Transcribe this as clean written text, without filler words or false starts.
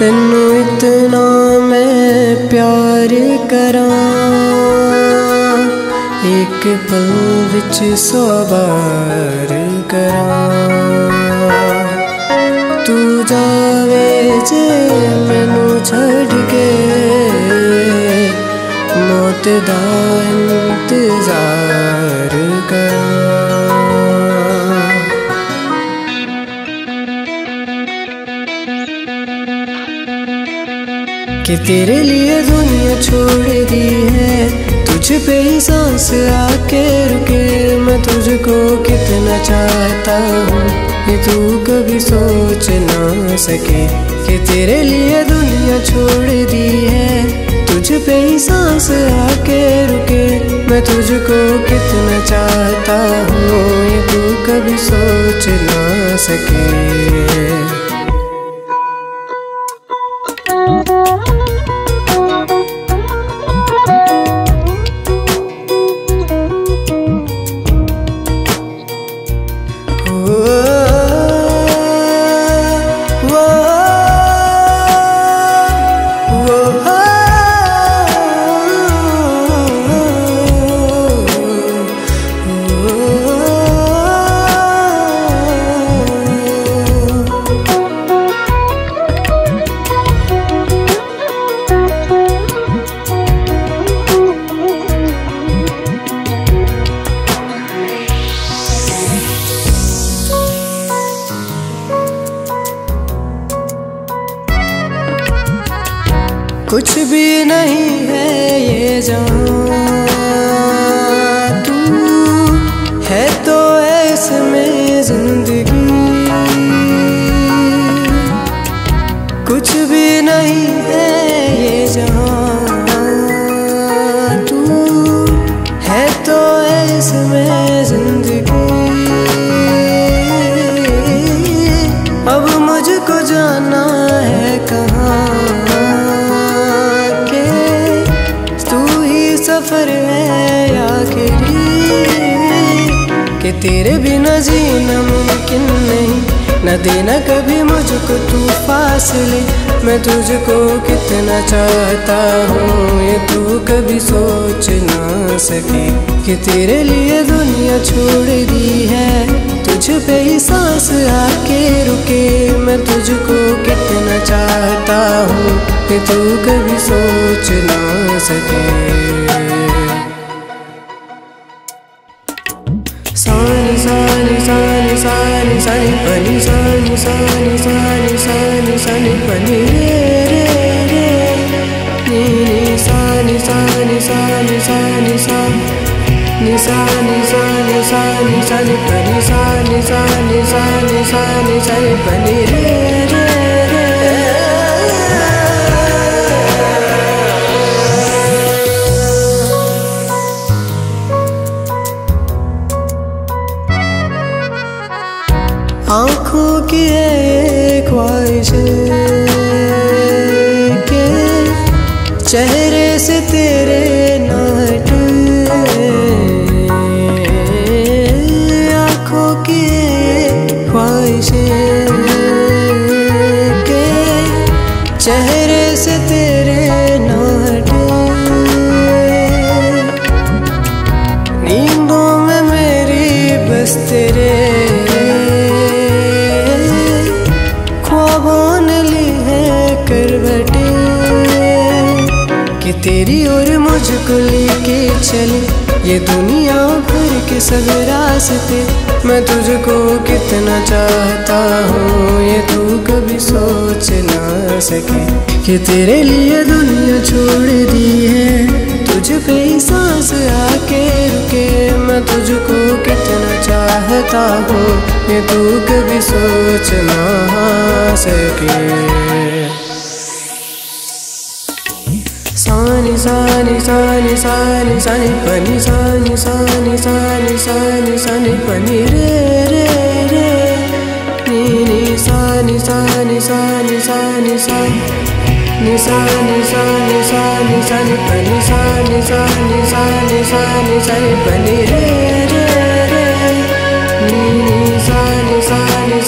तेनू इतना मैं प्यार करां, एक पल विच 100 बार करां। तू जावे जे मैनू छड़ के, मौत दा इंतजार करां। कि तेरे लिए दुनिया छोड़ दी है, तुझ पे ही सांस आके रुके। मैं तुझको कितना चाहता हूँ कि तू कभी सोच ना सके। कि तेरे लिए दुनिया छोड़ दी है, तुझ पे ही सांस आके रुके। मैं तुझको कितना चाहता हूँ ये तू कभी सोच ना सके। कुछ भी नहीं है ये जान, तू है तो इसमें जिंदगी। कुछ भी नहीं है ये जान, तू है तो इसमें जिंदगी। अब मुझको जाना है कहाँ, सफर है आखिरी। कि तेरे बिना जीना मुमकिन नहीं, न देना कभी मुझको तू फासले। मैं तुझको कितना चाहता हूँ ये तू कभी सोच ना सके। कि तेरे लिए दुनिया छोड़ दी है, तुझ पे ही सांस आके रुके। मैं तुझको कितना चाहता हूँ कि तू कभी सोच ना सके। सानी सानी सानी सानी सानी पनी सानी सानी सानी सानी सानी पनी रे रे रे नी नी सानी सानी सानी सानी सानी सानी सानी सानी सानी पनी सानी सानी सानी सानी सानी पनी रे रे रे। आँखों की एक ख्वाहिश के चेहरे से तेरे न हटे। आँखों की एक ख्वाहिश के चेहरे से तेरे न हटे। नींदों में मेरी बस तेरे करवटे। कि तेरी और मुझको लेके चले ये दुनिया भर के सब रास्ते। मैं तुझको कितना चाहता हूँ ये तू कभी सोच ना सके। कि तेरे लिए दुनिया छोड़ दी है, तुझ पे ही सांस आके रुके। मैं तुझको कितना चाहता हूँ ये तू कभी सोच ना सके। सानी सानी सानी सानी सानी पनी सानी सानी सानी सानी सानी पनी रे रे रे नी नी सानी सानी सानी सानी सानी सानी सानी सानी सानी पनी सानी सानी सानी सानी सानी पनी रे रे रे नी नी सानी सानी